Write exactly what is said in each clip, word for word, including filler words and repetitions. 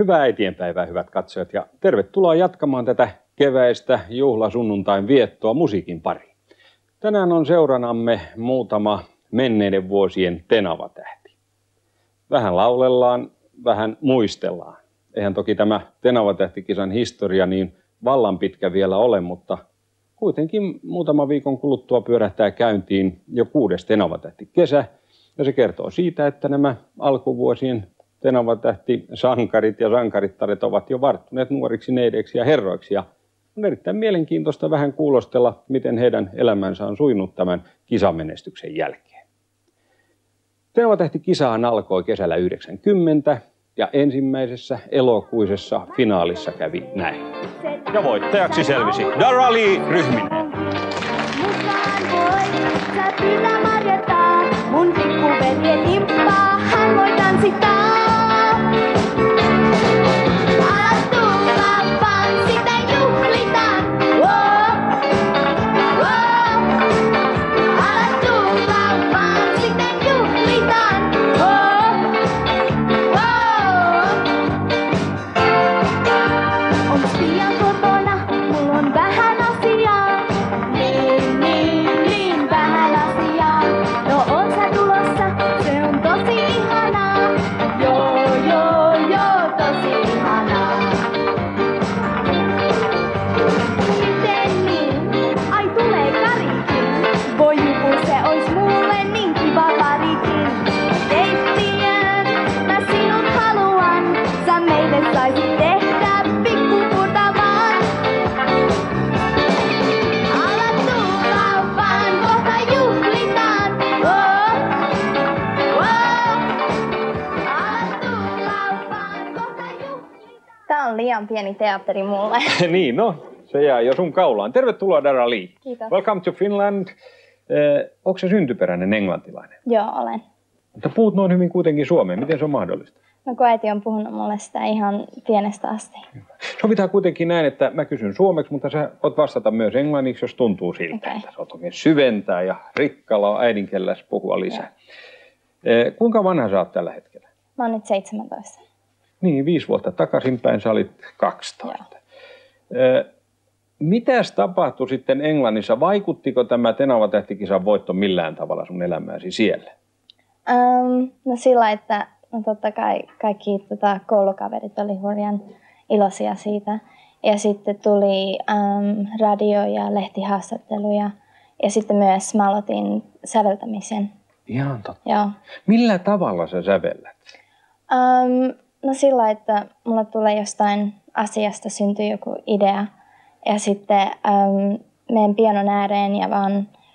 Hyvää äitienpäivää, hyvät katsojat, ja tervetuloa jatkamaan tätä keväistä juhlasunnuntain viettoa musiikin pariin. Tänään on seuranamme muutama menneiden vuosien Tenava-tähti. Vähän laulellaan, vähän muistellaan. Eihän toki tämä Tenava-tähtikisan historia niin vallan pitkä vielä ole, mutta kuitenkin muutama viikon kuluttua pyörähtää käyntiin jo kuudes Tenava-tähtikesä. Ja se kertoo siitä, että nämä alkuvuosien Tenava-tähti-sankarit ja sankarittaret ovat jo varttuneet nuoriksi neideiksi ja herroiksi. Ja on erittäin mielenkiintoista vähän kuulostella, miten heidän elämänsä on sujunut tämän kisamenestyksen jälkeen. Tenava-tähtikisahan alkoi kesällä yhdeksänkymmentä ja ensimmäisessä elokuisessa finaalissa kävi näin. Ja voittajaksi selvisi Dara Lee Ryhminen. Mun pikkuveljen imppaa, hän voi tanssittaa. Alas tulla vaan, sitä juhlitaan. Oh, oh. Alas tulla vaan, sitä juhlitaan. Oh, oh. Onks pian kotona, mulla on vähän asiaa. Niin, niin, niin vähän asiaa. No on sä tulossa, se on tosi ihanaa. Joo, joo, joo, tosi ihanaa. Miten niin? Ai tulee Karikin. Voi juku, se ois mulle niin kiva parikin. Keittiön, mä sinut haluan. Sä meille saisit tehdä pikkupurta vaan. Ala tulla vaan, kohta juhlitaan. Oh, oh. Ala tulla vaan, kohta juhlitaan. Tää on liian pieni teatteri mulle. Niin, no, se jää jo sun kaulaan. Tervetuloa, Dara Lee. Kiitos. Welcome to Finland. Eh, onko se syntyperäinen englantilainen? Joo, olen. Mutta puhut noin hyvin kuitenkin suomea. Miten se on mahdollista? No kun äiti on puhunut mulle sitä ihan pienestä asti. Sovitaan kuitenkin näin, että mä kysyn suomeksi, mutta sä voit vastata myös englanniksi, jos tuntuu siltä. Okei. Että sä oot oikein syventää ja rikkalla äidinkielellä puhua lisää. Eh, kuinka vanha sä oot tällä hetkellä? Mä oon nyt seitsemäntoista. Niin, viisi vuotta takaisinpäin sä olit kaksitoista. Eh, mitäs tapahtui sitten Englannissa? Vaikuttiko tämä Tenava-tähtikisan voitto millään tavalla sun elämääsi siellä? Um, no sillä, että no totta kai kaikki tota, koulukaverit oli hurjan iloisia siitä. Ja sitten tuli um, radio- ja lehtihaastatteluja. Ja sitten myös mä aloitin säveltämisen. Ihan totta. Joo. Millä tavalla sä sävellät? Um, no sillä, että mulla tulee jostain asiasta syntyy joku idea. Ja sitten um, menen pianon ääreen ja vaan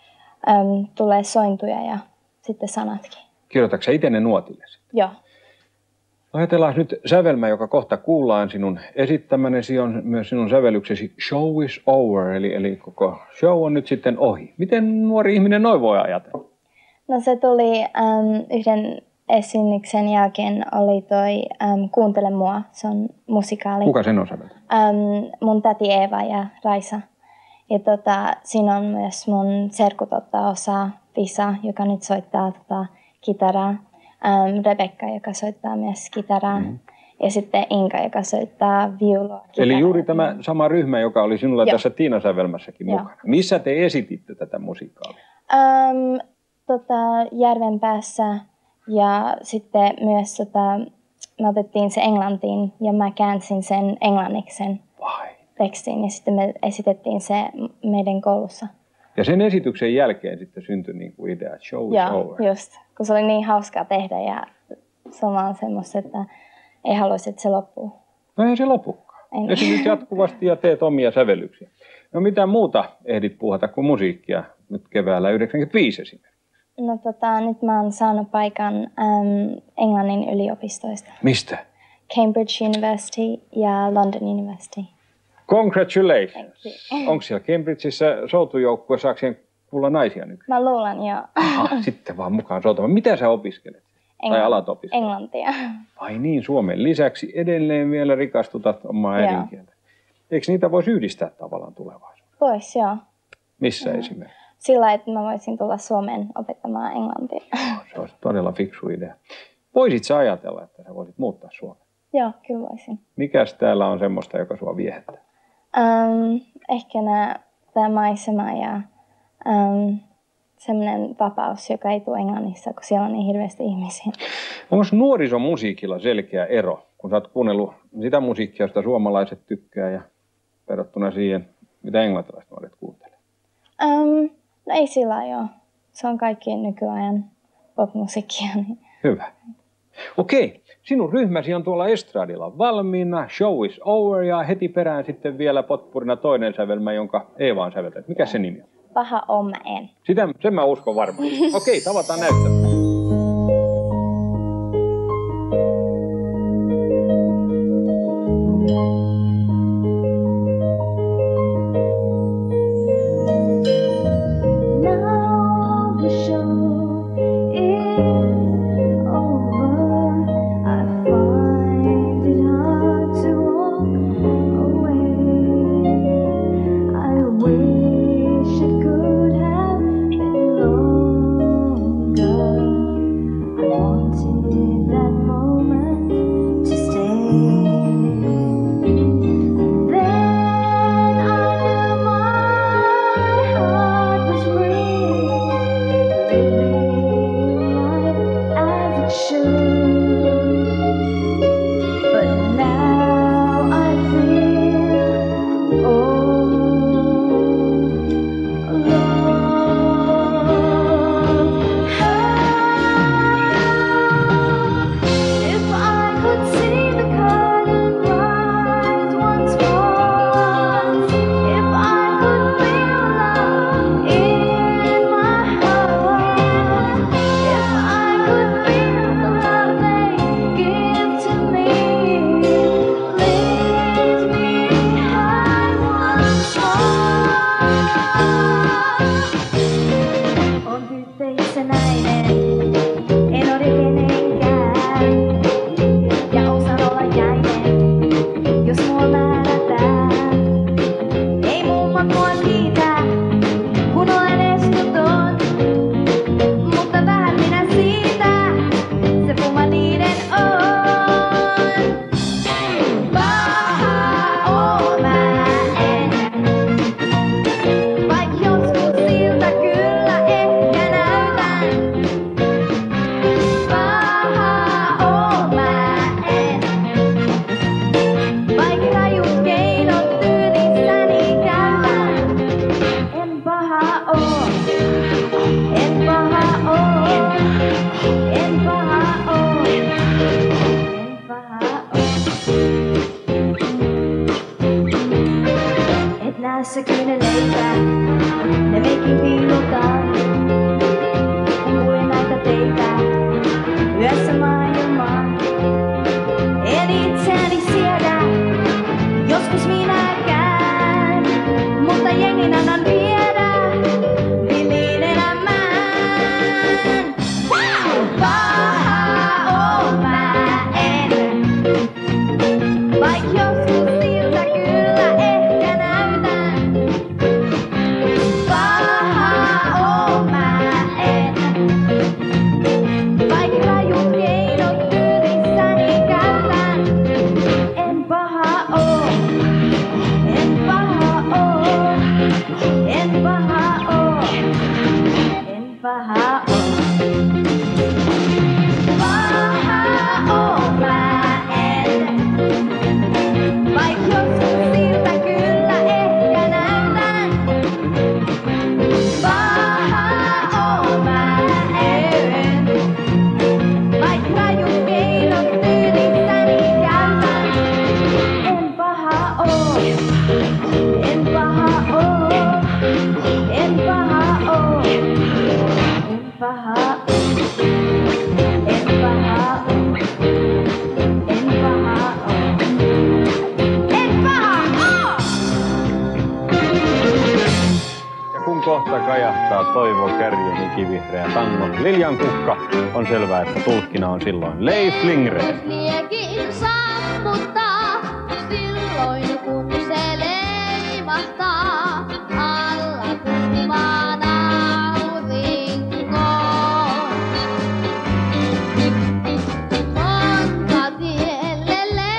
um, tulee sointuja ja sitten sanatkin. Kirjoitatko sä itse ne nuotille? Joo. Ajatellaan nyt sävelmä, joka kohta kuullaan sinun esittämänesi, on myös sinun sävellyksesi Show is over, eli, eli koko show on nyt sitten ohi. Miten nuori ihminen noin voi ajatella? No se tuli um, yhden esiinnyksen jälkeen oli toi um, Kuuntele mua, se on musikaali. Kuka sen on säveltänyt? Um, mun täti Eeva ja Raisa. Ja tota, siinä on myös mun serkut ottaa osaa, Visa, joka nyt soittaa tota, kitaraa. Um, Rebekka, joka soittaa myös kitaraa. Mm. Ja sitten Inka, joka soittaa viulua. Kitaraa. Eli juuri tämä sama ryhmä, joka oli sinulla Joo. tässä Tiina-sävelmässäkin Joo. mukana. Missä te esititte tätä musiikaalia? Um, tota, Järvenpäässä ja sitten myös tota, me otettiin se englantiin ja mä käänsin sen englanniksi sen Vai? tekstiin ja sitten me esitettiin se meidän koulussa. Ja sen esityksen jälkeen sitten syntyi niin kuin idea, että show is Joo, over. just. Kun se oli niin hauskaa tehdä ja sama on semmoista, että ei haluaisi, että se loppuu. No ei se lopukaan. En. Esityt jatkuvasti ja teet omia sävellyksiä. No mitä muuta ehdit puuhata kuin musiikkia nyt keväällä yhdeksänkymmentäviisi esimerkiksi? No tota, nyt mä oon saanut paikan äm, Englannin yliopistoista. Mistä? Cambridge University ja London University. Congratulations. Onko siellä Cambridgeissa soutujoukkue, saako siihen kuulla naisia nykyään? Mä luulen jo. Ah, sitten vaan mukaan soutamaan. Mitä sä opiskelet? Engl- Tai alat opiskelet? Englantia. Ai niin, Suomen lisäksi edelleen vielä rikastutat omaa Joo. äidinkieltä. Eikö niitä voisi yhdistää tavallaan tulevaisuudessa? Vois, joo. Missä Mm. esimerkiksi? Sillä, että mä voisin tulla Suomeen opettamaan englantia. Se olisi todella fiksu idea. Voisit sä ajatella, että sä voisit muuttaa Suomeen? Joo, kyllä voisin. Mikäs täällä on semmoista, joka sua viehättää? Um, ehkä tämä maisema ja um, semmoinen vapaus, joka ei tule Englannissa, kun siellä on niin hirveästi ihmisiä. Onko nuorisomusiikilla selkeä ero, kun sä oot kuunnellut sitä musiikkia, josta suomalaiset tykkää ja verrattuna siihen, mitä englantilaiset nuoret kuuntelee? Um, no ei sillä ole. Se on kaikki nykyajan popmusiikkia. Niin. Hyvä. Okei, sinun ryhmäsi on tuolla estradilla valmiina, show is over ja heti perään sitten vielä potpurina toinen sävelmä, jonka Eeva on säveltänyt. Mikä se nimi on? Paha on mä en. Sitä, sen mä uskon varmaan. Okei, tavataan näyttämään. Kohta kajahtaa Toivo Kärjen ikivihreä tango. Liljan kukka on selvää, että tulkkina on silloin Leif Lindgren. Liekin sammuttaa silloin kun se leimahtaa alla kuumaan aurinkoon. Monta tielle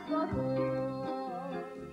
pakko tuo.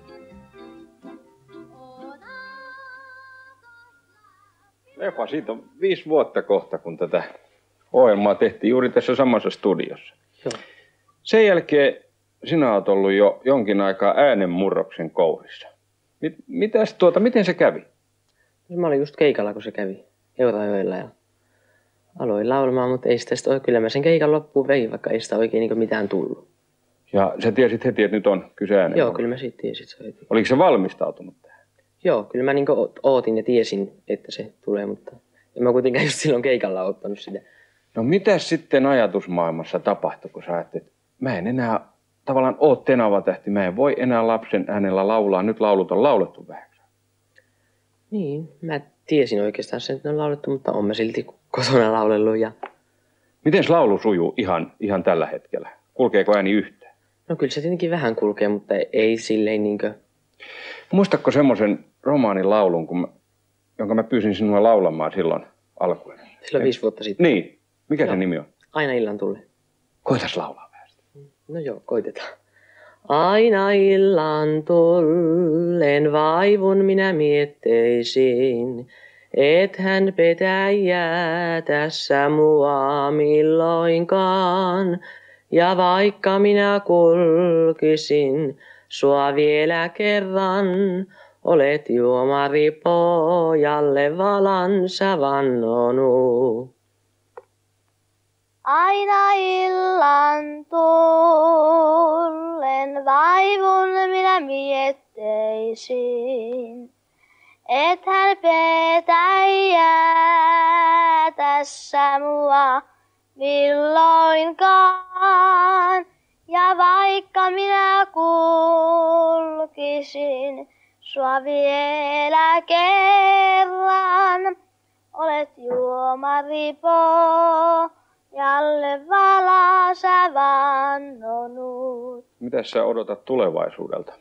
Epa, siitä on viisi vuotta kohta, kun tätä ohjelmaa tehtiin juuri tässä samassa studiossa. Joo. Sen jälkeen sinä olet ollut jo jonkin aikaa äänenmurroksen kourissa. Mit, mitäs tuota, miten se kävi? Mä olin just keikalla, kun se kävi Eurajoella ja aloin laulamaan, mutta ei sitä sitten ole. Kyllä mä sen keikan loppuun vein, vaikka ei sitä oikein niin mitään tullut. Ja sä tiesit heti, että nyt on kyse äänenmurroksesta? Joo, kyllä mä siitä tiesin se heti. Oliko se valmistautunut tähän? Joo, kyllä mä niin ootin ja tiesin, että se tulee, mutta en mä kuitenkaan just silloin keikalla ottanut sitä. No mitäs sitten ajatusmaailmassa tapahtui, kun sä ajattelit, että mä en enää tavallaan oo tenavatähti, mä en voi enää lapsen äänellä laulaa, nyt laulut on laulettu vähäksi. Niin, mä tiesin oikeastaan sen, että ne on laulettu, mutta on mä silti kotona laulellut. Ja... Miten laulu sujuu ihan, ihan tällä hetkellä? Kulkeeko ääni yhtään? No kyllä se tietenkin vähän kulkee, mutta ei silleen niinkö... Muistatko semmoisen romaanin laulun, kun mä, jonka mä pyysin sinua laulamaan silloin alkuun? Silloin viisi vuotta sitten. Niin. Mikä Joo. se nimi on? Aina illan tulee. Koitas laulaa vähän. No joo, koitetaan. Aina illan tullen vaivun minä mietteisin, et hän petäjää tässä mua milloinkaan. Ja vaikka minä kulkisin sua vielä kerran, olet juomari pojalle valansa vannonut. Aina illan tullen vaivun minä mietteisin, et hän petäjää tässä mua milloinkaan. Ja vaikka minä kulkisin sua vielä kerran, olet juomari pojalle valansa vannonut. Mitä sä odotat tulevaisuudelta?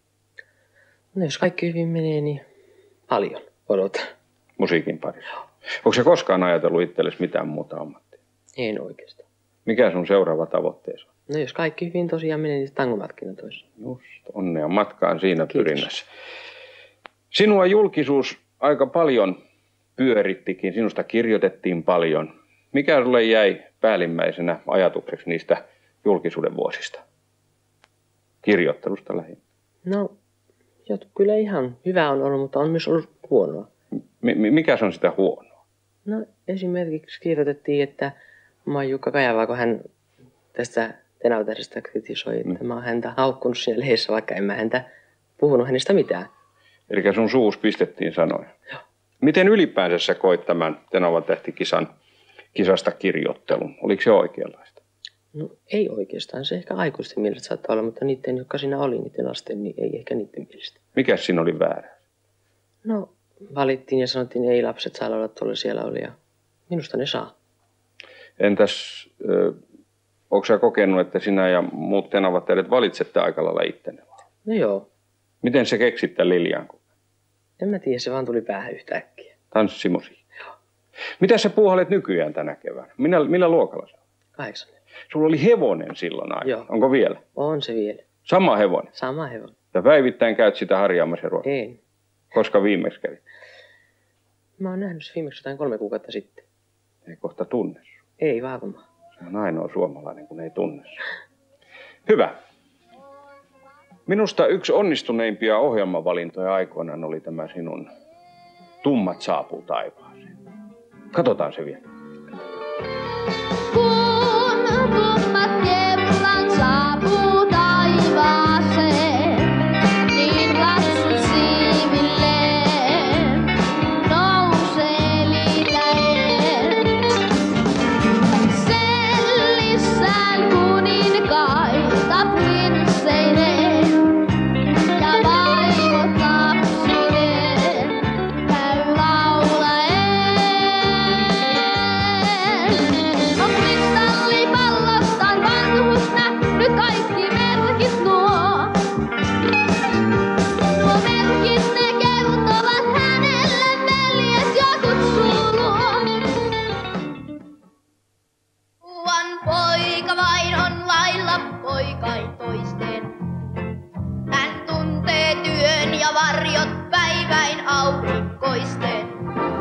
No jos kaikki hyvin menee, niin paljon odotan. Musiikin parissa. Onko se koskaan ajatellut itsellesi mitään muuta ammattia? En oikeastaan. Mikä sun seuraava tavoitteesi on? No jos kaikki hyvin tosiaan menee, niin tangomarkkinatoissa. Just, onnea matkaan siinä Kiitos. pyrinnässä. Sinua julkisuus aika paljon pyörittikin, sinusta kirjoitettiin paljon. Mikä sulle jäi päällimmäisenä ajatukseksi niistä julkisuuden vuosista? Kirjoittelusta lähinnä. No, jotkut kyllä ihan hyvä on ollut, mutta on myös ollut huonoa. M- mikä se on sitä huonoa? No esimerkiksi kirjoitettiin, että Maijukka Kajavaa, kun hän tästä tenavatähdestä kritisoi, että mm. mä oon häntä haukkunut siinä lehdessä, vaikka en mä häntä puhunut hänestä mitään. Eli sun suus pistettiin sanoja. Joo. Miten ylipäänsä sä koit tämän tenavatähtikisan kisasta kirjoittelun? Oliko se oikeanlaista? No ei oikeastaan. Se ehkä aikuisten mielestä saattaa olla, mutta niiden, jotka siinä oli, niiden lasten, niin ei ehkä niiden mielestä. Mikäs siinä oli väärä? No valittiin ja sanottiin, että ei lapset saa olla tuolla siellä oli ja minusta ne saa. Entäs, ö, onko sä kokenut, että sinä ja muut tenavatähdet valitsette aika lailla ittenne? No joo. Miten se keksit tämän Liljan? En mä tiedä, se vaan tuli päähän yhtäkkiä. Tanssimusiikki. Joo. Mitä sä puuhalet nykyään tänä keväänä? Minä, millä luokalla sä olet? Kahdeksan. Sulla oli hevonen silloin aina. Joo. Onko vielä? On se vielä. Sama hevonen. Sama hevonen. Ja päivittäin käyt sitä harjaamassa ruokaa. En. Koska viimeksi kävi? Mä oon nähnyt se viimeksi jotain kolme kuukautta sitten. Ei kohta tunne sua. Ei varmaan. Se on ainoa suomalainen, kun ei tunne sua. Hyvä. Minusta yksi onnistuneimpia ohjelmavalintoja aikoinaan oli tämä sinun Tummat saapuu taivaaseen. Katsotaan se vielä. Kun tummat kerran saapuu taivaaseen, niin lapsu siivilleen nousee litäen. Sellissään kuninkaita prinsseineen ja vaimot lapsineen käy laulaen. On kristallipallostaan vanhus nähnyt kaikki merkit nuo. Nuo merkit ne kertovat hänelle veljet ja kutsuu luo. Ruuan poika vain on lailla poikain toisten varjot päiväin aurinkoisten.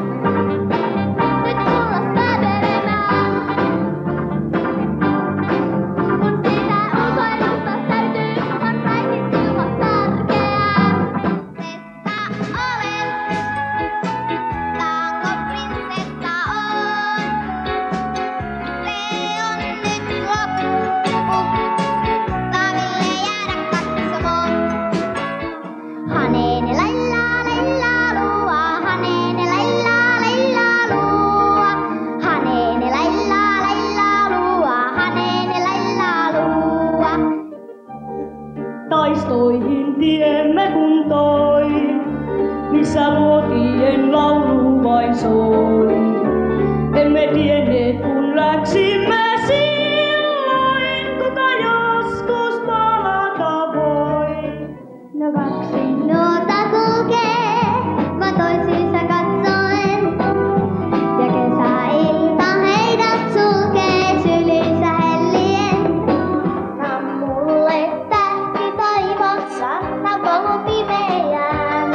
Taistoihin tiemme kun toi, missä luotien laulu vain soi. Emme tienneet kun läksimme silloin, kuka joskus palata voi. No kaksi nuota kulkee, mä toisiinsa katsoen. Ja kesäilta heidät sulkee sylinsä hellien. Mulle tähti taivassa, koulu pimeään.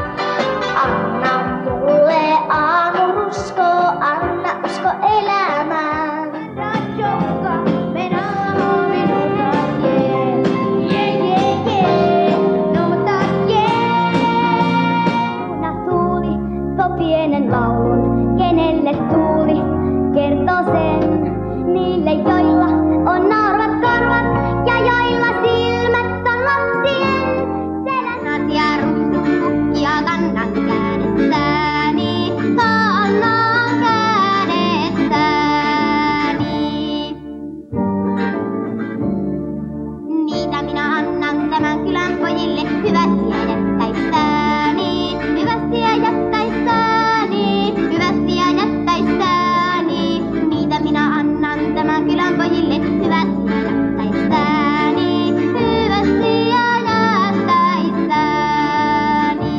Anna mulle aamurusko, anna usko elämään. Rajoukka, mennä minulta, jee, jee, jee, jee, minulta, jee. Kuna tuuli tuo pienen laulun, kenelle tuuli kertoo sen. Niille, joilla on nauravat korvat ja joilla silmät on lapsien selän. Ja ruusukukkia kannan kädessäni, kannan kädessäni. Niitä minä annan tämän kylän pojille hyvästiä jättäissäni, hyvästiä jättäissäni, hyvästiä jättäissäni. Niitä minä annan tämän kylän pojille hyvästiä jättäissäni, hyvästiä jättäissäni.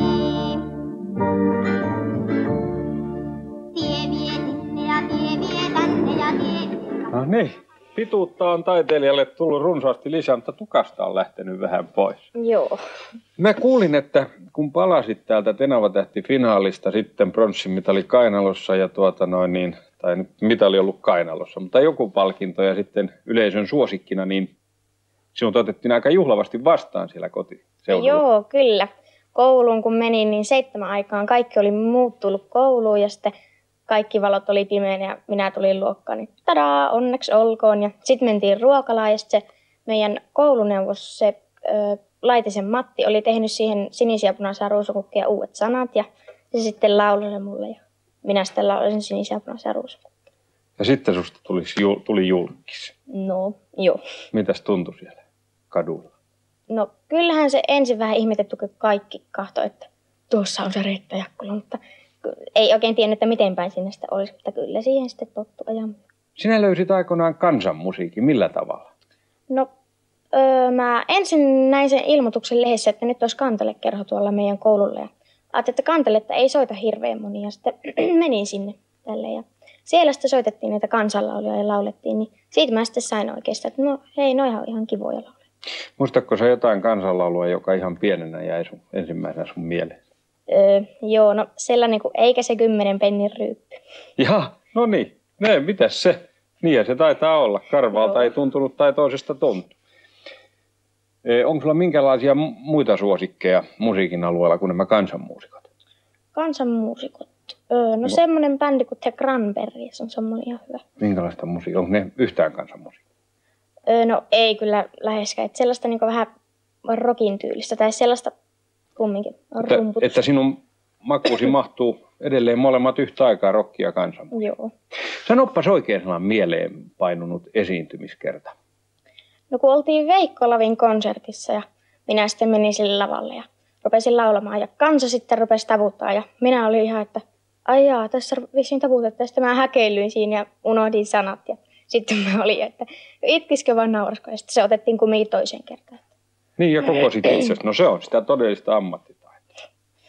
Tie vie sinne ja tie vie tänne ja tie vie. No niin, pituutta on taiteilijalle tullut runsaasti lisää, mutta tukasta on lähtenyt vähän pois. Joo. Mä kuulin, että kun palasit täältä Tenava-tähti-finaalista, sitten pronssimitali kainalossa ja tuota noin niin, tai nyt mitali ollut kainalossa, mutta joku palkinto ja sitten yleisön suosikkina, niin sinut otettiin aika juhlavasti vastaan siellä kotiseudulla. Joo, kyllä. Kouluun kun menin, niin seitsemän aikaan kaikki oli muut tullut kouluun ja sitten kaikki valot oli pimeänä ja minä tulin luokkaan, niin tadaa, onneksi olkoon. Ja sitten mentiin ruokalaan ja sitten se meidän kouluneuvos, se ö, Laitisen Matti, oli tehnyt siihen sinisiä punaisia ruusukukkia uudet sanat ja se sitten lauloi se mulle ja minä sitten laulasin sinisiä punaisia ruusukukkia. Ja sitten susta tuli, tuli julkis. No, joo. Mitäs tuntui siellä kadulla? No kyllähän se ensin vähän ihmetetty, kun kaikki kahtoi, että tuossa on se Reetta Jakkula, mutta ei oikein tiennyt, että miten päin sinne sitä olisi, mutta kyllä siihen sitten tottu ajan. Sinä löysit aikoinaan kansanmusiikin, millä tavalla? No, öö, mä ensin näin sen ilmoituksen lehdessä, että nyt olisi kantelekerho tuolla meidän koululla. Ja ajattelin, että kanteletta ei soita hirveän moni ja sitten menin sinne tälleen. Ja siellä sitten soitettiin näitä kansanlauluja ja laulettiin, niin siitä mä sitten sain oikeastaan, että no hei, no ihan, ihan kivoja lauleja. Muistatko sä jotain kansanlaulua, joka ihan pienenä jäi sun, ensimmäisenä sun mieleen? Öö, joo, no sellainen kuin Eikä se kymmenen pennin ryyppy. Jaha, no niin. Ne, mitäs se? Niin se taitaa olla. Karvalta Joo. ei tuntunut tai toisesta tuntuu. E, onko sulla minkälaisia muita suosikkeja musiikin alueella kuin nämä kansanmuusikot? Kansanmuusikot. Öö, no, no semmoinen bändi kuin The Cranberries on semmoinen ihan hyvä. Minkälaista musiikkia? Onko ne yhtään kansanmusiikkia? Öö, no ei kyllä läheskään. Että sellaista niin vähän rockin tyylistä tai sellaista kumminkin Että, että sinun makuusi mahtuu edelleen molemmat yhtä aikaa rockia ja kansanmusiikkia. Joo. Sanoppas oikein sellainen mieleen painunut esiintymiskerta. No kun oltiin Veikko Lavin konsertissa ja minä sitten menin sille lavalle ja rupesin laulamaan ja kansa sitten rupesi tavuttaa ja minä olin ihan, että ai jaa, tässä vissiin taputettiin. Sitten mä häkeillyin siinä ja unohdin sanat ja sitten mä olin, että itkisikö vaan naurasko ja sitten se otettiin kumminkin toiseen kertaan. Niin ja koko sit itsestä. No se on sitä todellista ammattitaitoa.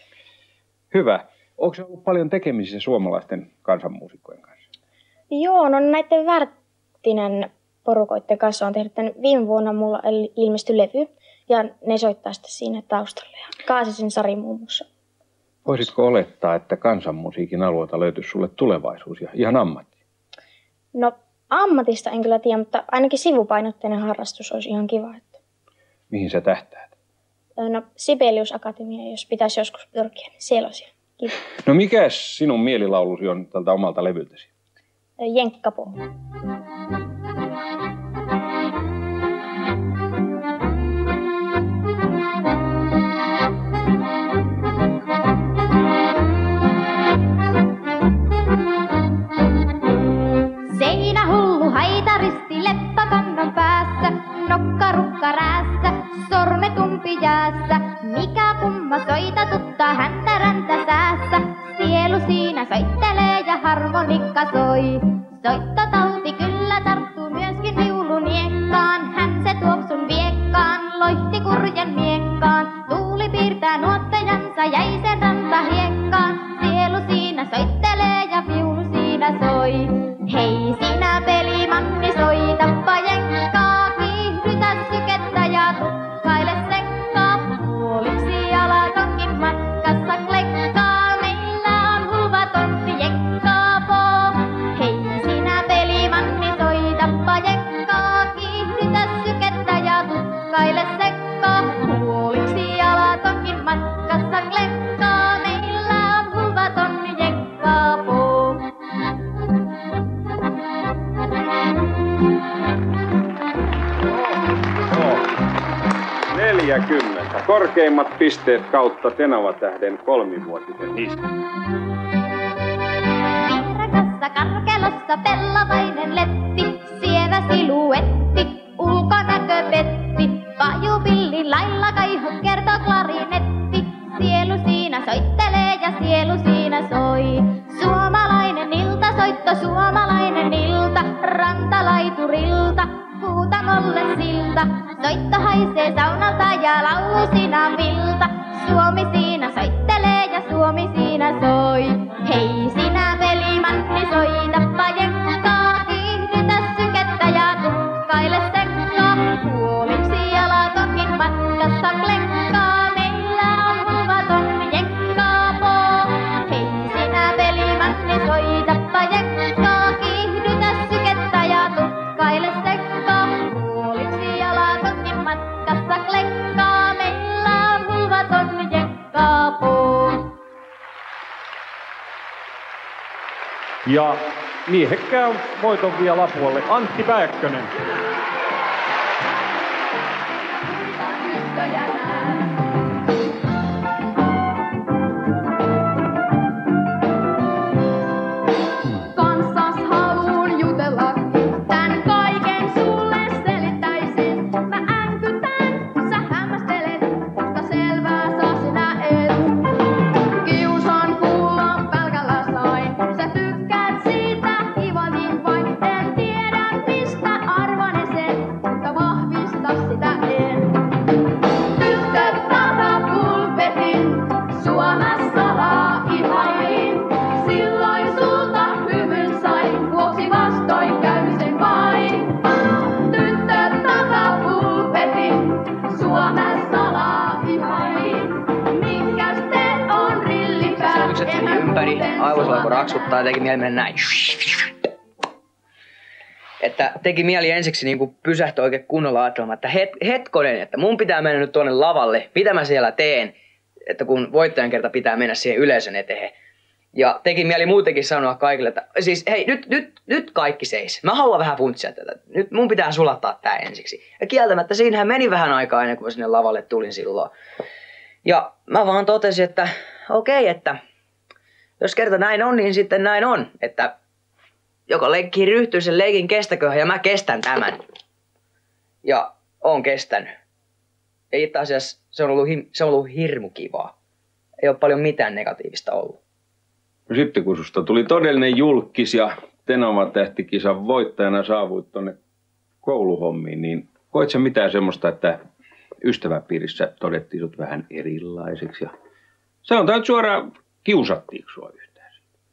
Hyvä. Onko se ollut paljon tekemisissä suomalaisten kansanmuusikkojen kanssa? Joo, no näiden Värttinen porukoiden kanssa on tehnyt tämän. Viime vuonna mulla ilmestyi levy, Ja ne soittaa sitten siinä taustalla. Ja Kaasisen Sari muun muassa. Voisitko olettaa, että kansanmusiikin alueelta löytyisi sulle tulevaisuus ja ihan ammatti? No ammatista en kyllä tiedä, mutta ainakin sivupainotteinen harrastus olisi ihan kiva. Että... Mihin sä tähtäät? No Sibelius Akatemia, jos pitäisi joskus pyrkiä, niin siellä olisi kiva. No mikäs sinun mielilaulusi on tältä omalta levyltäsi? Jenkkapo. Seinä hullu haitaristi leppäkannon päässä, nokkarukka räässä, sormetumpi jäässä. Mikä kumma soitatuttaa häntä räntä säässä, sielu siinä soittelee ja harmonikka soi. Soittotauti kyllä tarttuu myöskin viulun miekkaan, hän se tuoksun viekkaan, loihti kurjen miekkaan. Tuuli piirtää nuottajansa jäisen rantahiekkaan, sielu siinä soittelee ja viulu siinä soi. Hei sinä pelimanni, soitappa jenkkaa, kiihdytä sykettä ja tukkaile sekkaa. Puoliksi jalatonkin matkassa klekkaa, meillä on hulvatonti jenkkaapo. Hei sinä pelimanni, soitappa jenkkaa, kiihdytä sykettä ja tukkaile sekkaa. Puoliksi jalatonkin matkassa klekkaa, meillä on hulvatonti jenkkaapo. neljäkymmentä. Korkeimmat pisteet kautta Tenava-tähden kolmivuotisen historian. Vihrakassa karkelossa pellavainen letti, sievä siluetti, ulkonäkö petti. Pajupillin lailla kaiho kertoo klarinetti, sielu siinä soittelee ja sielu siinä soi. Suomalainen iltasoitto, suomalainen ilta, rantalaiturilta, Kuutamolle silta. Soitto haisee saunalta ja laulu siinä vilta, Suomi siinä soittelee ja Suomi siinä soi. Hei sinä pelimanni, soitappa jenkkaa, kiihdytä sykettä ja tukkaile sekkaa. Puoliksi jalatonkin matkassa klekkaa, meillä on hulvaton jenkkaapo. Hei sinä pelimanni, soitappa jenkkaa, kiihdytä sykettä ja tukkaile sekkaa. Puoliksi jalatonkin matkassa klekkaa, meillä on hulvaton jenkkaapo. Ja miehekkään voiton vie Lapualle Antti Pääkkönen. Kanssas haluun jutella, tän kaiken sulle selittäisin. Mä änkytän, sä hämmästelet, mutta selvää saa sinä et. Kiusan kuulla pelkällä sain, sä tykkäät siitä ivatin vain. En tiedä mistä arvane sen, mutta vahvista sitä en. Tyttöt takapulpetin, Suomessa salaa ihailin. Silloin sulta hymyn sain, vuoksi vastoin käymisen vain. Tyttöt takapulpetin, Suomessa salaa ihailin. Minkäs te on rillipää? Selvykset meni ympäri, aivoissa alkoi raksuttaa ja teki mieli mennä näin. Että teki mieli ensiksi niin kuin pysähtyä oikein kunnolla ajattelemaan, että het, hetkonen, että mun pitää mennä nyt tuonne lavalle, mitä mä siellä teen, että kun voittajan kerta pitää mennä siihen yleisön eteen. Ja teki mieli muutenkin sanoa kaikille, että siis hei, nyt, nyt, nyt kaikki seis. Mä haluan vähän funtsia tätä. Nyt mun pitää sulattaa tää ensiksi. Ja kieltämättä siinähän meni vähän aikaa ennen kuin mä sinne lavalle tulin silloin. Ja mä vaan totesin, että okei, että jos kerta näin on, niin sitten näin on. Että joka leikkiin ryhtyy, sen leikin kestäköhän ja mä kestän tämän. Ja oon kestänyt. Ja itse asiassa se on ollut, se on ollut hirmu kivaa. Ei ole paljon mitään negatiivista ollut. No sitten kun susta tuli todellinen julkkis ja Tenava-tähtikisan voittajana saavuit tuonne kouluhommiin, niin koit sä mitään semmoista, että ystäväpiirissä todettiin sut vähän erilaiseksi? Ja sanotaan nyt suoraan, kiusattiinko sua yhtään?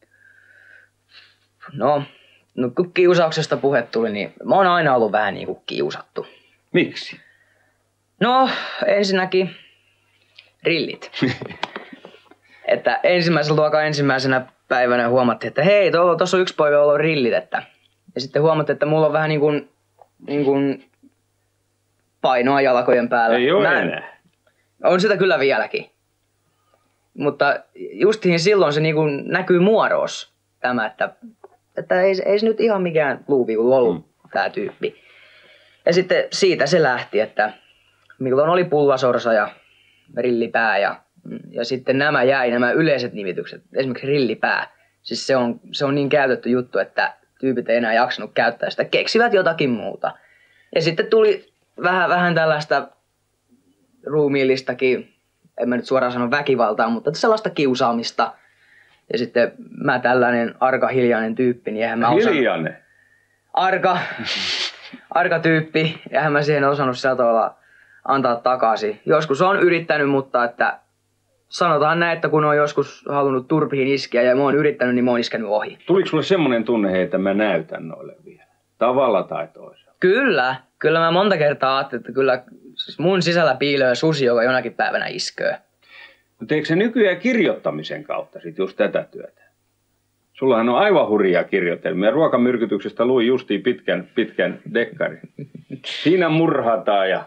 No, no kun kiusauksesta puhe tuli, niin mä oon aina ollut vähän niin kuin kiusattu. Miksi? No, ensinnäkin rillit. Että ensimmäisen luokan ensimmäisenä päivänä huomattiin, että hei, tuossa on yksi poika, jolla on rillit. Että. Ja sitten huomattiin, että mulla on vähän niin kuin, niin kuin painoa jalkojen päällä. Ei ole Mä enää. On sitä kyllä vieläkin. Mutta justiin silloin se niin kuin näkyy muodossa tämä, että, että ei, ei se nyt ihan mikään luuviulu ollut mm. tämä tyyppi. Ja sitten siitä se lähti, että milloin oli pullasorsa ja rillipää ja, ja sitten nämä jäi, nämä yleiset nimitykset, esimerkiksi rillipää. Siis se on, se on niin käytetty juttu, että tyypit ei enää jaksanut käyttää sitä, keksivät jotakin muuta. Ja sitten tuli vähän, vähän tällaista ruumiillistakin, en mä nyt suoraan sano väkivaltaa, mutta sellaista kiusaamista. Ja sitten mä tällainen arka hiljainen tyyppi, niin eihän mä osannut... Hiljainen? Arka, arka tyyppi, eihän mä siihen osannut sillä tavalla antaa takaisin. Joskus on yrittänyt, mutta että sanotaan näin, että kun on joskus halunnut turpiin iskeä ja mä oon yrittänyt, niin mä oon iskenyt ohi. Tuliko sulle semmoinen tunne, hei, että mä näytän noille vielä? Tavalla tai toisella? Kyllä. Kyllä mä monta kertaa ajattelin, että kyllä siis mun sisällä piilöö susi, joka jonakin päivänä isköö. Mutta eikö se nykyään kirjoittamisen kautta sit just tätä työtä? Sullahan on aivan hurjia kirjoitelmia. Ruokamyrkytyksestä luin justiin pitkän, pitkän dekkarin. Siinä murhataan ja...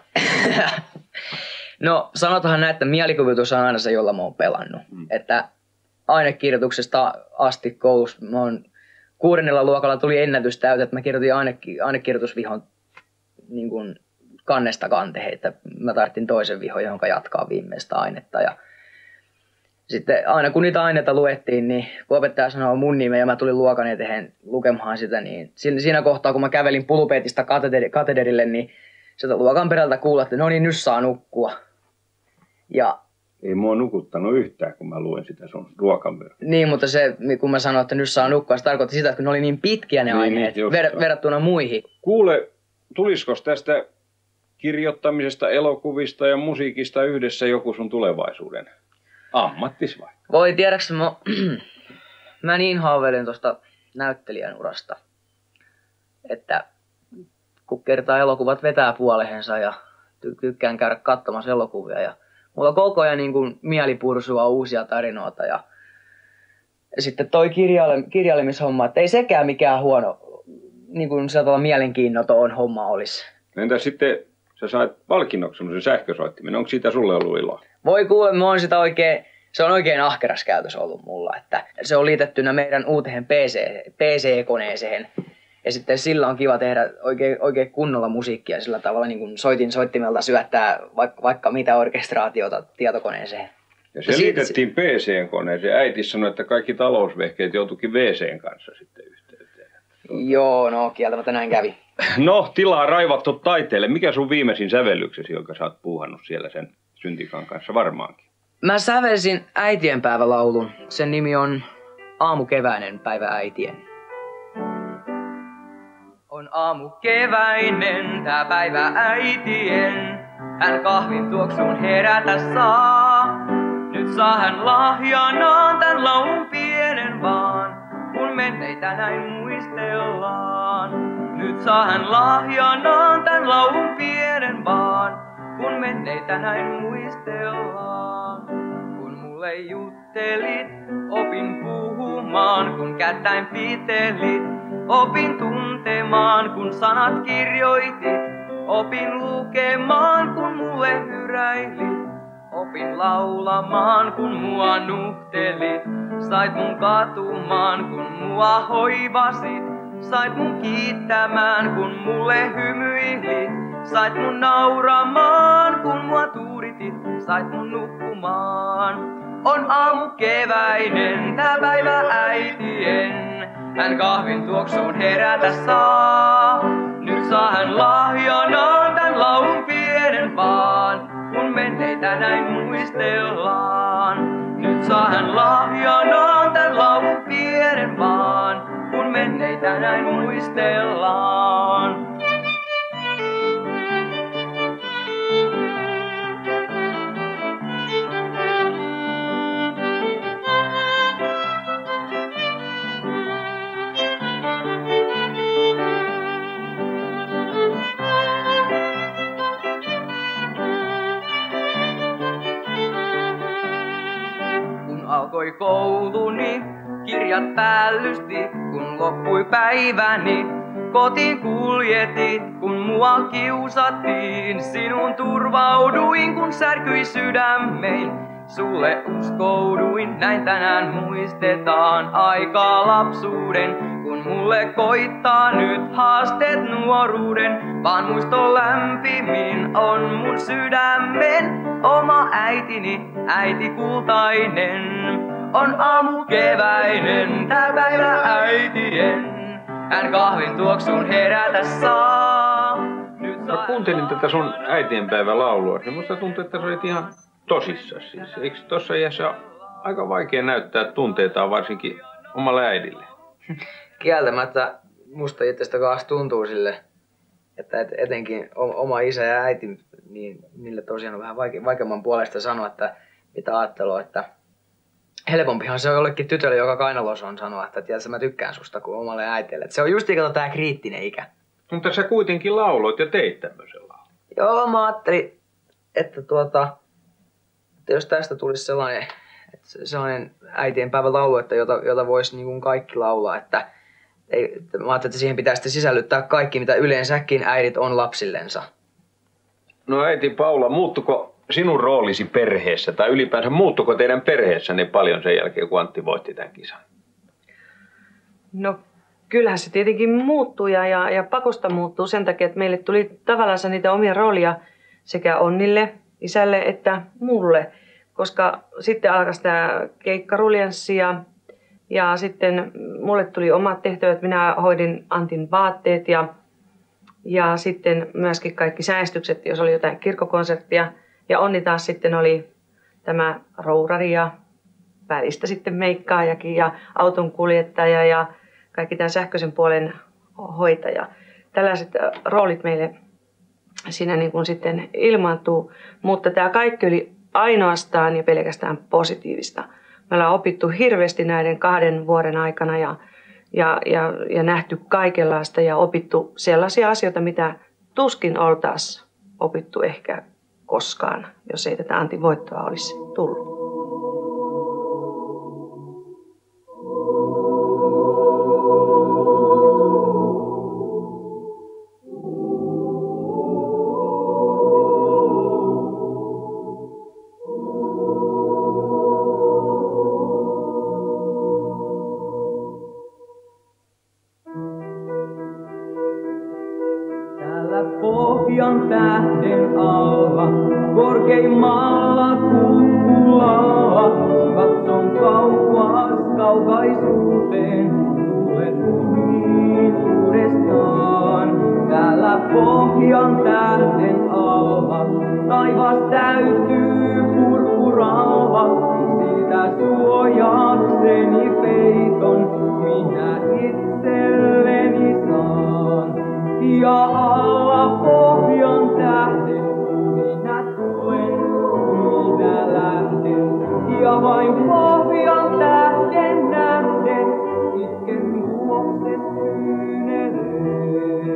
No sanotaanhan näin, että mielikuvitus on aina se, jolla mä oon pelannut. Mm. Että ainekirjoituksesta asti koulussa, mä oon kuudennella luokalla tuli ennätystäyte, että mä kirjoitin aine, ainekirjoitusvihon niin kuin kannesta kantehen, että mä tarvitsin toisen vihon, johon jatkaa viimeistä ainetta. Ja sitten aina kun niitä aineita luettiin, niin kun opettaja sanoi mun nimen ja mä tulin luokan eteen lukemaan sitä, niin siinä kohtaa kun mä kävelin pulpeetista katederille, niin sieltä luokan perältä kuulla, että no niin, nyt saa nukkua. Ja ei mua nukuttanut yhtään, kun mä luin sitä sun ruokamyrkyä. Niin, mutta se, kun mä sanoin, että nyt saa nukkua, se tarkoitti sitä, että kun ne oli niin pitkiä ne niin, aineet niin, ver- verrattuna muihin. Kuule, tulisiko tästä kirjoittamisesta, elokuvista ja musiikista yhdessä joku sun tulevaisuuden ammattis vai? Voi tiedäks, mä, mä niin haaveilen tuosta näyttelijän urasta, että kun kertaa elokuvat vetää puolehensa ja tykkään käydä katsomassa elokuvia ja mulla koko ajan niin kuin mieli pursua uusia tarinoita ja, ja sitten toi kirjaile, kirjailemishomma, että ei sekään mikään huono niin kuin sellainen mielenkiinnoton homma olisi. Entä sitten sä sait palkinnoksi semmoisen sähkösoittimen, onko siitä sulle ollut iloa? Voi kuule, mä oon sitä oikein, se on oikein ahkeras käytös ollut mulla, että se on liitettynä meidän uuteen P C-koneeseen. Ja sitten sillä on kiva tehdä oikein, oikein kunnolla musiikkia sillä tavalla, niin kuin soitin soittimelta syöttää vaikka, vaikka mitä orkestraatiota tietokoneeseen. Ja se liitettiin P C-koneeseen. Äiti sanoi, että kaikki talousvehkeet joutuikin V C:n kanssa sitten yhteyteen. Joo, no kieltämättä näin kävi. No, tilaa raivattu taiteelle. Mikä sun viimeisin sävellyksesi, jonka sä oot puuhannut siellä sen Syntikan kanssa varmaankin? Mä sävelsin äitienpäivälaulun. Sen nimi on Aamukeväinen päivä äitien. On aamu keväinen, tää päivä äitien. Hän kahvin tuoksuun herätä saa. Nyt saa hän lahjanaan tän laulun pienen vaan, kun menneitä näin muistellaan. Nyt saa hän lahjanaan tän laulun pienen vaan, kun menneitä näin muistellaan. Kun mulle juttelit, opin puhumaan, kun kättäin pitelit. Opin tuntemaan, kun sanat kirjoitit. Opin lukemaan, kun mulle hyräilit. Opin laulamaan, kun mua nuhtelit. Sait mun katumaan, kun mua hoivasit. Sait mun kiittämään, kun mulle hymyilit. Sait mun nauramaan, kun mua tuuritit. Sait mun nukkumaan. On aamu keväinen, tää päivä äitien. Hän kahvin tuoksuun herätä saa. Nyt saa hän lahjanaan tän laulun pienen vaan, kun menneitä näin muistellaan. Nyt saa hän lahjanaan tän laulun pienen vaan, kun menneitä näin muistellaan. alkoi kouluni, kirjat päällysti, kun loppui päiväni. Kotiin kuljetit, kun mua kiusattiin. Sinun turvauduin, kun särkyi sydämein. Sulle uskouduin, näin tänään muistetaan aikaa lapsuuden. Kun mulle koittaa nyt haasteet nuoruuden, vaan muisto lämpimin on mun sydämen. Oma äitini, äiti kultainen, on aamu keväinen, tää päivä äitien. Hän kahvin tuoksuun herätä saa. Nyt Mä kuuntelin tätä sun äitienpäivälaulua, niin musta tuntuu, että sä olit ihan tosissaan siis. Eikö tossa iässä ole aika vaikea näyttää tunteitaan varsinkin omalle äidille? Kieltämättä musta itsestä kanssa tuntuu sille, että et, etenkin oma isä ja äiti, niin niille tosiaan on vähän vaike, vaikeamman puolesta sanoa, että mitä ajattelua, että helpompihan se on jollekin tytölle, joka kainalossa on sanoa, että tiedätkö, mä tykkään susta kuin omalle äitille. Että se on just kato tää kriittinen ikä. Mutta sä kuitenkin lauloit ja teit tämmöisen laulun. Joo, mä ajattelin, että tuota, että jos tästä tulisi sellainen, että sellainen äitienpäivälaulu, että jota, jota voisi niin kuin kaikki laulaa, että ei, että mä ajattelin, että siihen pitää sitten sisällyttää kaikki, mitä yleensäkin äidit on lapsillensa. No äiti Paula, muuttuko sinun roolisi perheessä tai ylipäänsä muuttuko teidän perheessänne paljon sen jälkeen, kun Antti voitti tämän kisan? No kyllähän se tietenkin muuttuu ja, ja, ja pakosta muuttuu sen takia, että meille tuli tavallaan niitä omia roolia sekä Onnille, isälle että mulle. Koska sitten alkoi tämä keikkarulianssi ja, ja sitten mulle tuli omat tehtävät. Minä hoidin Antin vaatteet ja, ja sitten myöskin kaikki säästykset, jos oli jotain kirkkokonserttia. Ja Onni taas sitten oli tämä rourari ja välistä sitten meikkaajakin ja auton kuljettaja ja kaikki tämän sähköisen puolen hoitaja. Tällaiset roolit meille siinä niin kuin sitten ilmaantuu, mutta tämä kaikki oli ainoastaan ja pelkästään positiivista. Me ollaan opittu hirveästi näiden kahden vuoden aikana ja, ja, ja, ja nähty kaikenlaista ja opittu sellaisia asioita, mitä tuskin oltaisiin opittu ehkä koskaan, jos ei tätä Antin voittoa olisi tullut. Pohjan tähden alla, korkeimmalla kukkulalla, katson kauas kaukaisuuteen, tulen uniin uudestaan. Täällä pohjan tähden alla, taivas täytyy purpuralla, siitä suojaakseni peiton, minä itselleni saan. Ja alla pohjan tähden minä tuen, minä lähden. Ja vain pohjan tähden nähden itken luokse kyynelen.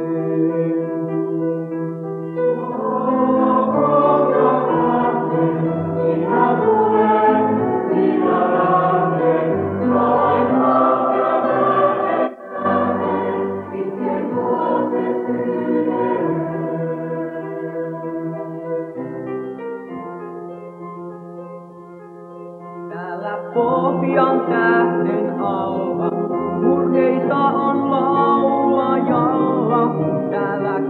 Alla pohjan tähden minä tuen, minä lähden. Vain pohjan tähden nähden itken luokse. Täällä pohjan tähden alla, murheita on laulajalla. Täällä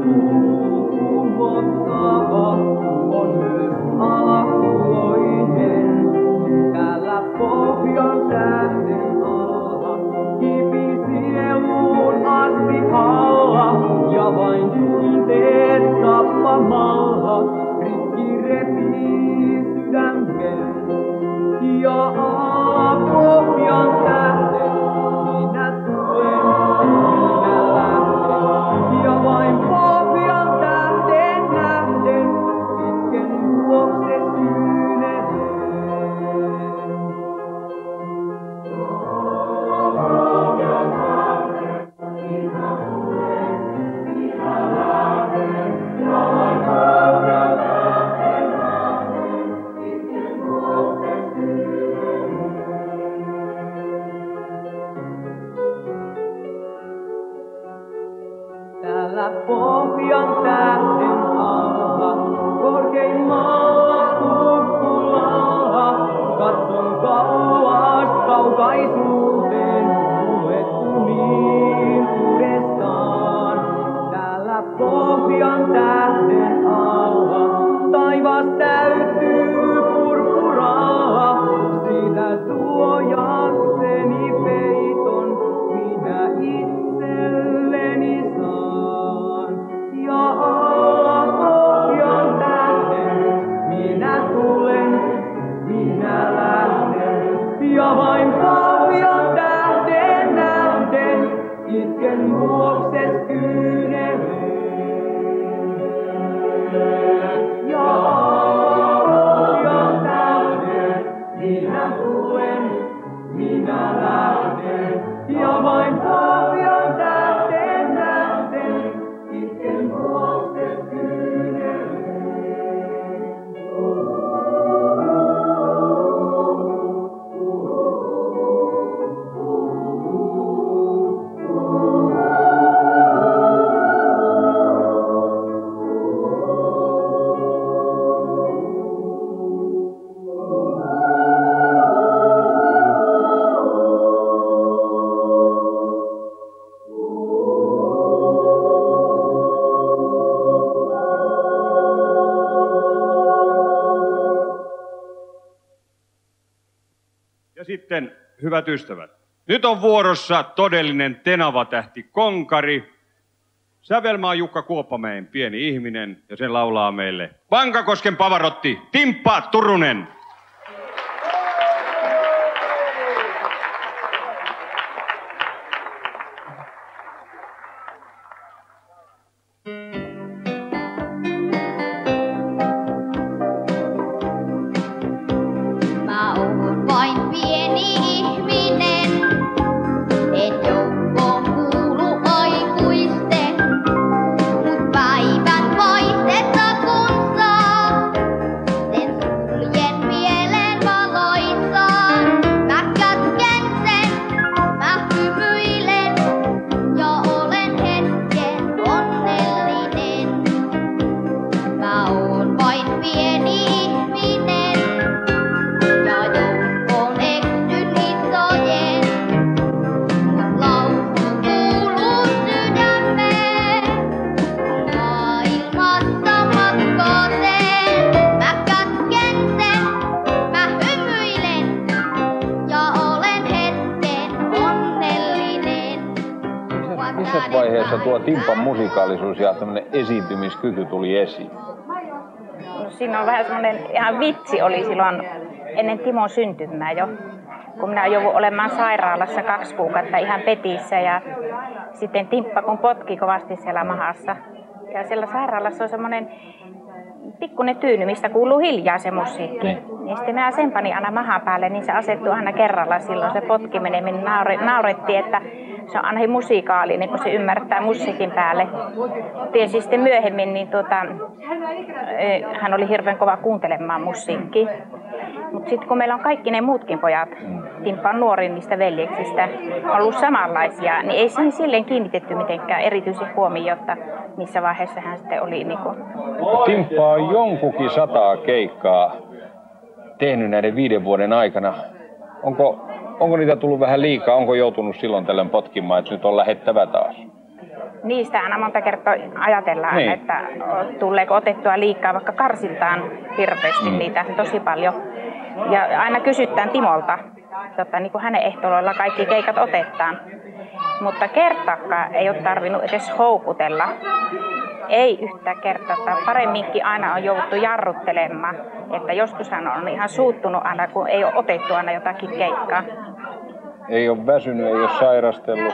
kuumottava on myös alakuloinen. Täällä pohjan tähden alla, kipi sieluun asti alla. Ja vain tunteet tappamalla, rikki repii sydämen. Ja alla pohjan tähden minä tulen, minä lähden. Ja vain pohjan sitten, hyvät ystävät, nyt on vuorossa todellinen tenava-tähti konkari. Sävelmä on Jukka Kuoppamäen Pieni ihminen ja sen laulaa meille Pankakosken Pavarotti, Timppa Turunen. Tuo Timpan musikaalisuus ja tämmöinen esiintymiskyky tuli esiin? No, siinä on vähän semmoinen ihan vitsi oli silloin ennen Timon syntymää jo. Kun minä joudun olemaan sairaalassa kaksi kuukautta ihan petissä ja sitten Timppa kun potki kovasti siellä mahassa. Ja siellä sairaalassa on semmoinen pikkuinen tyyny, mistä kuuluu hiljaa se musiikki. Niin sitten minä sen panin aina mahan päälle, niin se asettui aina kerralla silloin se potkiminen. Minä naure, naurettiin, että se on aina musikaalinen, kun se ymmärtää musiikin päälle. Tiesin sitten myöhemmin, niin tuota, hän oli hirveän kova kuuntelemaan musiikkia. Mutta sitten kun meillä on kaikki ne muutkin pojat, Timppa on nuorin niistä veljeksistä, ollut samanlaisia, niin ei siihen silleen kiinnitetty mitenkään erityisen huomioon, jotta missä vaiheessa hän sitten oli. Niin kuin... Timppa on jonkunkin sataa keikkaa tehnyt näiden viiden vuoden aikana. Onko, onko niitä tullut vähän liikaa? Onko joutunut silloin tällöin potkimaan, että nyt on lähettävä taas? Niistä aina monta kertaa ajatellaan, niin. Että tuleeko otettua liikaa, vaikka karsitaan hirveästi mm. niitä tosi paljon. Ja aina kysytään Timolta, jotta niin kuin hänen ehtoloilla kaikki keikat otetaan. Mutta kertaakaan ei ole tarvinnut edes houkutella. Ei yhtään kertaa. Paremminkin aina on jouduttu jarruttelemaan. Että joskus hän on ihan suuttunut aina, kun ei ole otettu aina jotakin keikkaa. Ei ole väsynyt, ei ole sairastellut?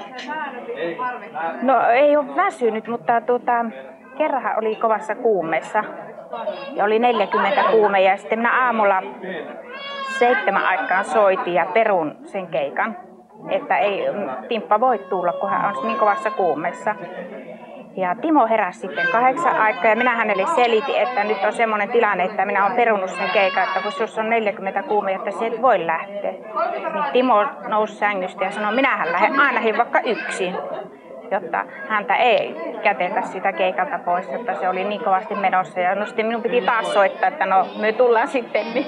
No ei ole väsynyt, mutta tuota, kerran oli kovassa kuumeessa. Ja oli neljäkymmentä kuume ja sitten minä aamulla seitsemän aikaan soitin ja perun sen keikan. Että ei Timppa voi tulla, kun hän on niin kovassa kuumeessa. Ja Timo heräsi sitten kahdeksan aikaa ja minä hänelle selitin, että nyt on semmoinen tilanne, että minä olen perunut sen keikan, että kun sinussa on neljäkymmentä kuume, että se et voi lähteä. Niin Timo nousi sängystä ja sanoi, minähän lähden ainakin vaikka yksin, jotta häntä ei kätetä sitä keikalta pois, että se oli niin kovasti menossa. Ja no sitten minun piti taas soittaa, että no me tullaan sitten. Niin.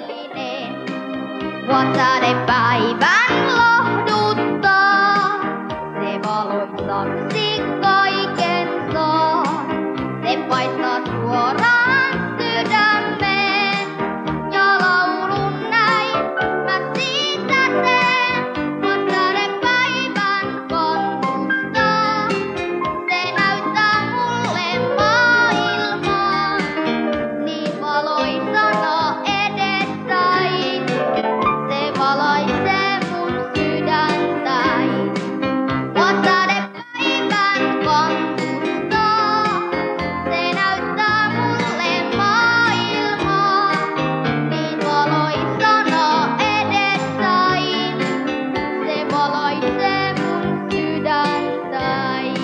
Vuosadepäivän lohduttaa, se valoisaksi kaiken saa. Se paistaa suoraan sydämeen ja laulun näin mä siitä teen. Vuosadepäivän kannustaa, se näyttää mulle maailmaa niin valoisana edessäin. Se valaisee mun sydäntäin. Vuosadepäivän kannustaa, se näyttää mulle maailmaa niin valoisana edessäin. Se valaisee mun sydäntäin.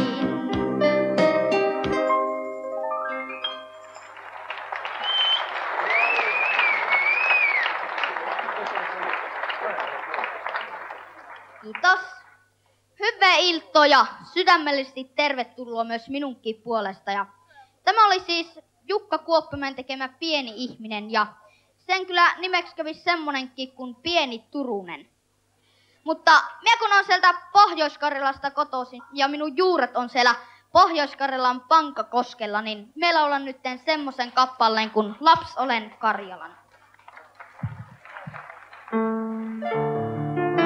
Kiitos. Hyvää iltoja. Sydämellisesti tervetuloa myös minunkin puolesta. Ja tämä oli siis Jukka Kuoppamäen tekemä Pieni ihminen ja sen kyllä nimeksi kävi semmonenkin kuin Pieni Turunen. Mutta minä kun on sieltä Pohjois-Karjalasta kotoisin ja minun juuret on siellä Pohjois-Karjalan Pankakoskella, niin meillä ollaan nyt semmoisen kappaleen kuin Laps olen Karjalan.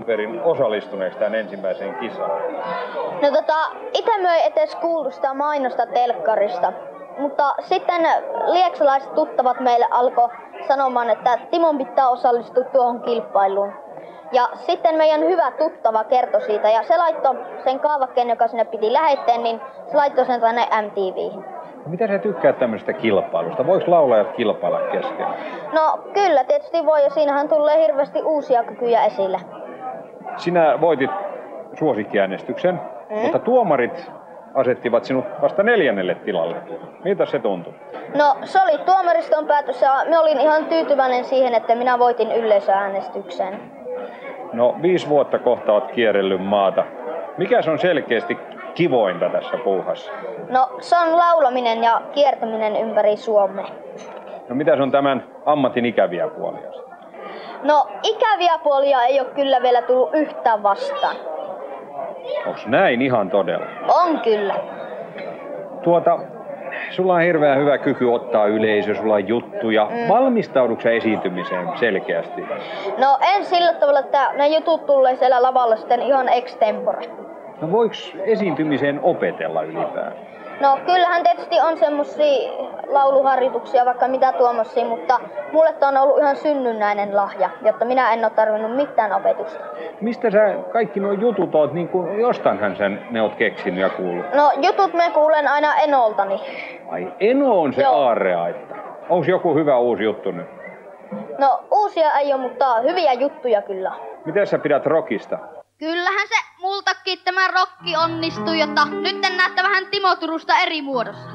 alun perin osallistuneeksi tämän ensimmäiseen kisaan? No tota, itse me ei edes kuultu sitä mainosta telkkarista. Mutta sitten lieksalaiset tuttavat meille alkoi sanomaan, että Timon pitää osallistua tuohon kilpailuun. Ja sitten meidän hyvä tuttava kertoi siitä ja se laittoi sen kaavakkeen, joka sinne piti lähettää, niin se laittoi sen tänne M T V:hin. No mitä sä tykkäät tämmöisestä kilpailusta? Voiko laulajat kilpailla kesken? No kyllä tietysti voi ja siinähän tulee hirveästi uusia kykyjä esille. Sinä voitit suosikkiäänestyksen, mm. mutta tuomarit asettivat sinut vasta neljännelle tilalle. Miltä se tuntui? No se oli tuomariston päätös ja minä olin ihan tyytyväinen siihen, että minä voitin yleisöäänestyksen. No viisi vuotta kohta olet kierrellyt maata. Mikä se on selkeästi kivointa tässä puuhassa? No se on laulaminen ja kiertäminen ympäri Suomea. No mitä se on tämän ammatin ikäviä puolia? No ikäviä puolia ei ole kyllä vielä tullut yhtään vastaan. Onks näin ihan todella? On kyllä. Tuota, sulla on hirveän hyvä kyky ottaa yleisö, sulla on juttuja. Mm. Valmistaudutko sä esiintymiseen selkeästi? No en sillä tavalla, että ne jutut tulee siellä lavalla sitten ihan extempore. No voiko esiintymiseen opetella ylipäätään? No kyllähän tietysti on semmosia lauluharjoituksia, vaikka mitä tuommoisia, mutta mulle on ollut ihan synnynnäinen lahja, jotta minä en ole tarvinnut mitään opetusta. Mistä sä kaikki nuo jutut oot, niin kuin jostainhan sen ne oot keksinyt ja kuullut? No jutut me kuulen aina Enoltani. Ai Eno on se Joo. aarreaitta. Onko joku hyvä uusi juttu nyt? No uusia ei ole, mutta hyviä juttuja kyllä. Miten sä pidät rockista? Kyllähän se multakin tämä rokki onnistui, jotta nyt näette vähän Timo Turusta eri muodossa.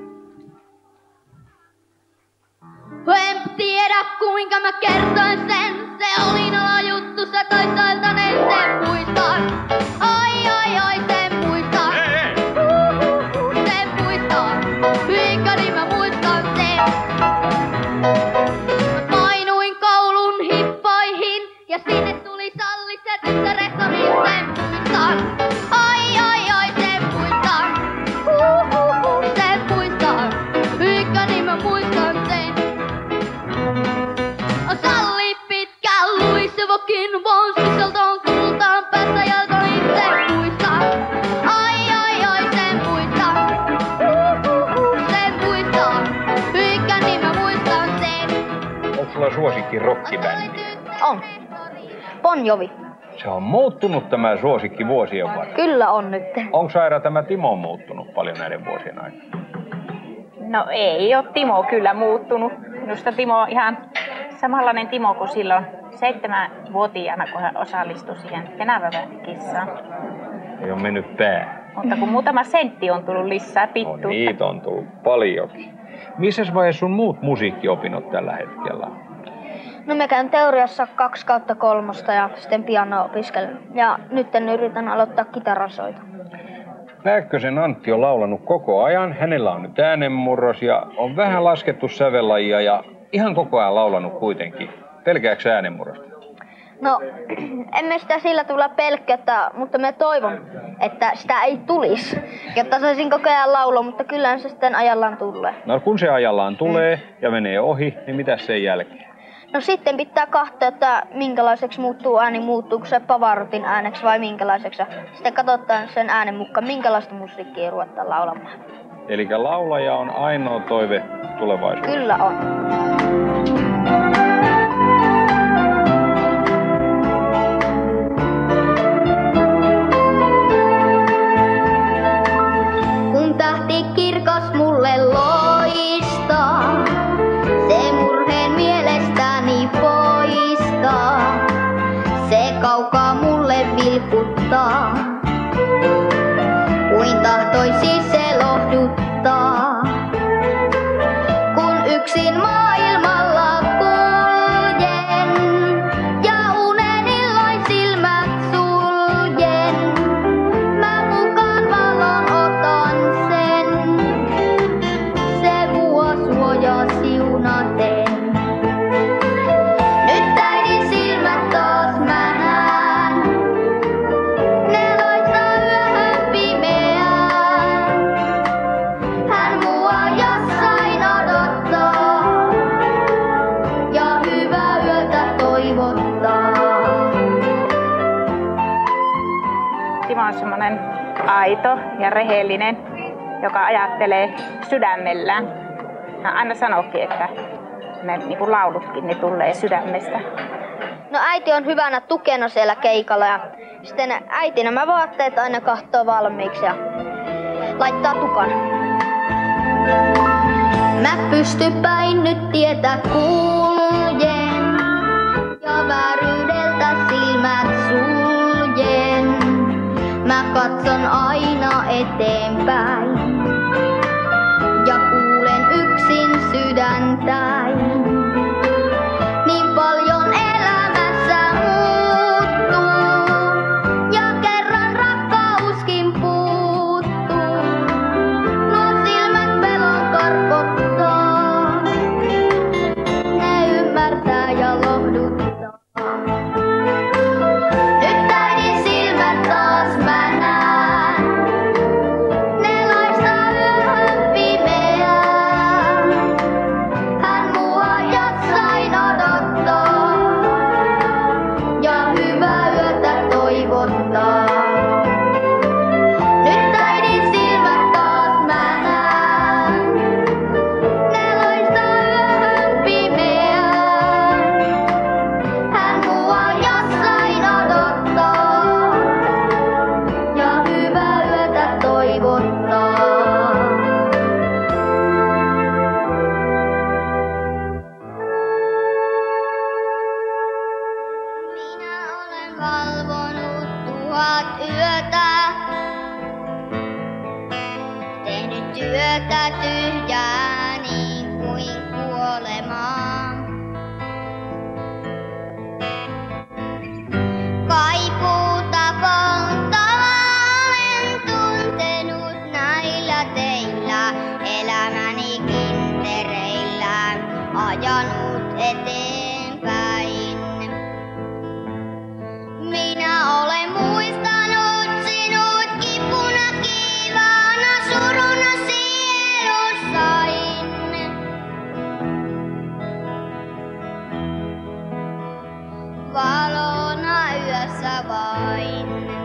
En tiedä kuinka mä kertoin sen, se oli nolla juttu, sä toisaalta en sen muistan. Ai ai ai sen muistan. Uhuhu, sen muistan. Hyikari mä muistan sen. Painuin koulun hippoihin ja sinne tuli salliset tyttärehtorin sen muistan. Ai ai ai sen muistan. Uhuhu, sen muistan. Hyikari mä muistan sen. Salli pitkä luisevokin vaan sisältä on kultaan päässä jalkoihin sen muistan. Ai ai ai sen muistan. Uhuhu, sen muistan. Hyikkäni mä muistan sen. Onko sulla suosikki rockibändi? On. Bon Jovi. Se on muuttunut tämä suosikki vuosien varrella. Kyllä on nyt. Onko Aira tämä Timo muuttunut paljon näiden vuosien aikana? No ei ole Timo kyllä muuttunut. Minusta Timo on ihan samanlainen Timo kuin silloin seitsemänvuotiaana, kun hän osallistui siihen Tenava-kissaan. Ei ole mennyt pää. Mutta kun muutama sentti on tullut lisää pittuutta. No niitä on tullut paljonkin. Missä vaiheessa sun muut musiikkiopinnot tällä hetkellä? No mä käyn teoriassa kaksi kautta kolmosta ja sitten piano opiskelen. Ja nyt yritän aloittaa kitarasoita. Pääkkösen Antti on laulanut koko ajan. Hänellä on nyt äänenmurros ja on vähän laskettu sävellajia ja ihan koko ajan laulanut kuitenkin. Pelkääksä äänenmurrosta? No, emme sitä sillä tulla pelkkätä, mutta mä toivon, että sitä ei tulisi, jotta saisin koko ajan laulua, mutta kyllähän se sitten ajallaan tulee. No kun se ajallaan tulee mm. ja menee ohi, niin mitä sen jälkeen? No sitten pitää katsoa, että minkälaiseksi muuttuu ääni, muuttuuko se Pavarotin ääneksi vai minkälaiseksi. Sitten katsotaan sen äänen mukaan, minkälaista musiikkia ruvetaan laulamaan. Eli laulaja on ainoa toive tulevaisuudessa? Kyllä on. Kun tähti kirkas mulle loistaa, se murheen mielestäni poistaa. Se kaukaa mulle vilkuttaa, kuin tahtoisi se lohduttaa. Kun yksin maa Timo on semmoinen aito ja rehellinen, joka ajattelee sydämellään. Hän aina sanookin, että ne niin kuin laulutkin niin tulee sydämestä. No äiti on hyvänä tukena siellä keikalla ja sitten äiti nämä vaatteet aina kahtoo valmiiksi ja laittaa tukan. Mä pystyn päin nyt tietä kuljen ja vääryydeltä silmät suljen. Mä katson aina eteenpäin ja kuulen yksin sydäntäin. Niin paljon elämässä muuttuu ja kerran rakkauskin puuttuu. Nuo silmät pelon karkottaa, ne ymmärtää ja lohduttaa. Nyt äidin silmät taas mä näen, ne loistaa yöhön pimeään. Hän mua jossain odottaa ja hyvää yötä toivottaa. Nyt äidin silmät taas mä näen, ne loistaa yöhön pimeään. Hän mua jossain odottaa ja hyvää yötä toivottaa. Minä olen valvonut tuhat yötä, tehnyt työtä tyhjää niin kuin kuolemaa. Kaipuuta polttavaa olen tuntenut näillä teillä, elämäni kintereillään ajanut eteenpäin. Minä olen muistanut sinut kipuna kiivaana suruna sielussain. Valona yössä vain.